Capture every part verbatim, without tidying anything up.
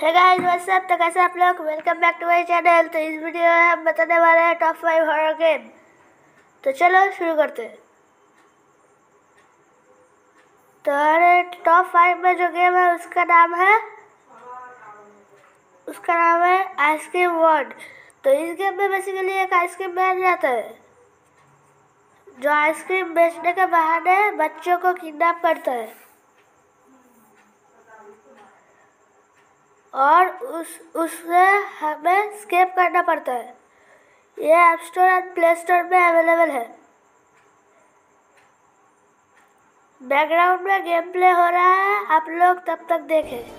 Hey guys what's up. तो कैसे आप लोग, welcome back to my channel. तो इस वीडियो में हम बताने वाले हैं टॉप फाइव हॉरर गेम। तो चलो शुरू करते हैं। तो हमारे टॉप फाइव में जो गेम है उसका नाम है उसका नाम है आइसक्रीम वर्ल्ड। तो इस गेम में बेसिकली एक आइसक्रीम मैन रहता है जो आइसक्रीम बेचने के बहाने बच्चों को किडनैप करता है और उस उससे हमें स्केप करना पड़ता है। ये app store and play store में अवेलेबल है। बैकग्राउंड में गेम प्ले हो रहा है, आप लोग तब तक देखें।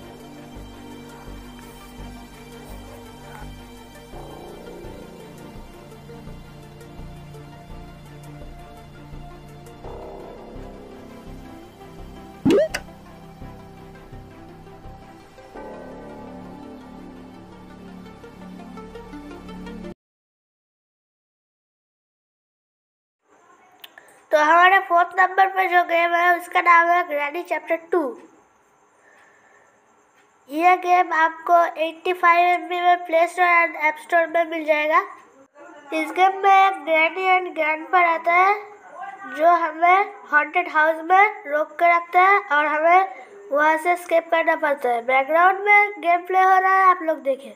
तो हमारे फोर्थ नंबर पे जो गेम है उसका नाम है ग्रैनी चैप्टर टू। यह गेम आपको पचासी एम बी में play store and app store में मिल जाएगा। इस गेम में एक ग्रैनी एंड ग्रैंडपा रहता है जो हमें हॉन्टेड हाउस में रोक कर रखता है और हमें वहाँ से स्केप करना पड़ता है। बैकग्राउंड में गेम प्ले हो रहा है, आप लोग देखें।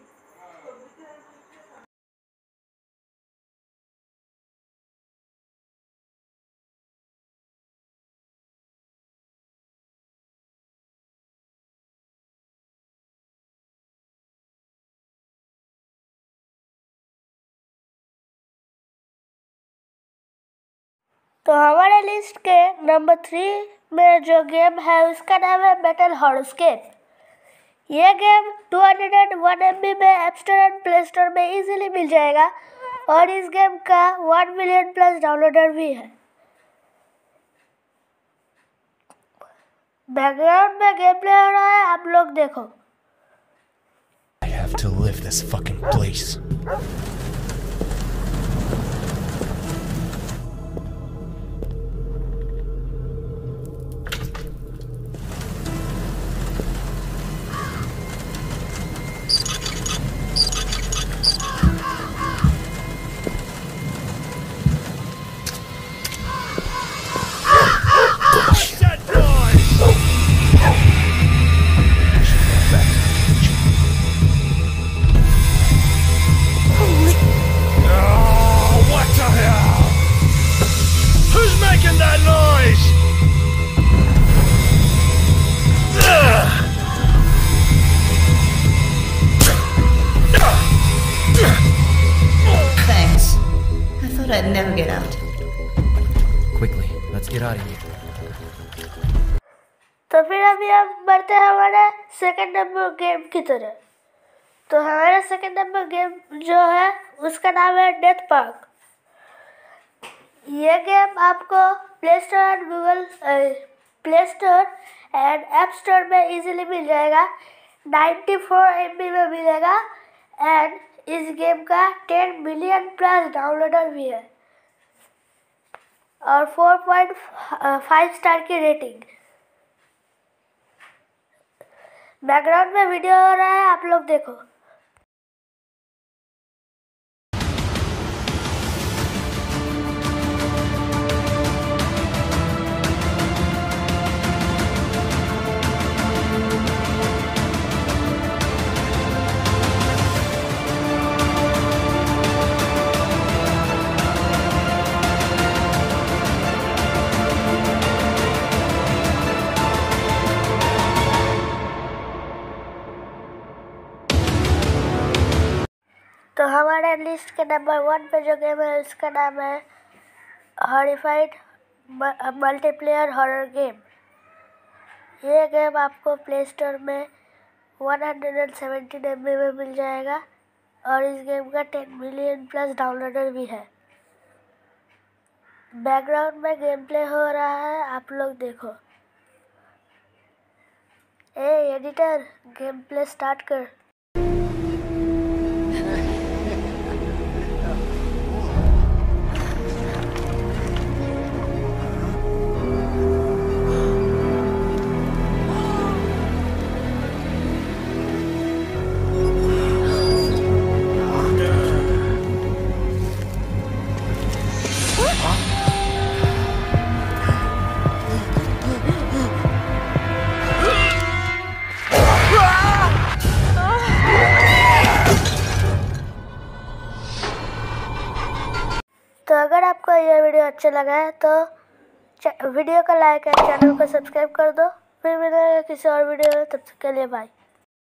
तो हमारे लिस्ट के नंबर थ्री में जो गेम है उसका नाम है मेटल हॉरोस्केप। ये game two hundred one M B में app store and play store में इजीली मिल जाएगा और इस गेम का वन मिलियन प्लस डाउनलोडर भी है। बैकग्राउंड में गेम प्ले हो रहा है, आप लोग देखो। I have to leave this fucking place. I'd never get out. Quickly, let's get out of here. तो फिर अभी हम बढ़ते हैं हमारे सेकंड नंबर गेम की तरह। तो हमारा सेकंड नंबर गेम जो है उसका नाम है डेथ पार्क। ये गेम आपको play store and Google play store and app store में इजीली मिल जाएगा। नाइन्टी फोर एम बी में मिलेगा एंड इस गेम का टेन मिलियन प्लस डाउनलोडर भी है और फोर पॉइंट फाइव स्टार की रेटिंग। बैकग्राउंड में वीडियो हो रहा है, आप लोग देखो। तो हमारे लिस्ट के नंबर वन पे जो गेम है उसका नाम है हॉरिफाइड मल्टीप्लेयर हॉरर गेम। ये गेम आपको प्ले स्टोर में one hundred seventeen M B में मिल जाएगा और इस गेम का टेन मिलियन प्लस डाउनलोडर भी है। बैकग्राउंड में गेम प्ले हो रहा है, आप लोग देखो। ए एडिटर, गेम प्ले स्टार्ट कर। ये वीडियो अच्छा लगा है तो वीडियो को लाइक एंड चैनल को सब्सक्राइब कर दो। फिर मिलेंगे किसी और वीडियो में, तब तक के लिए बाय।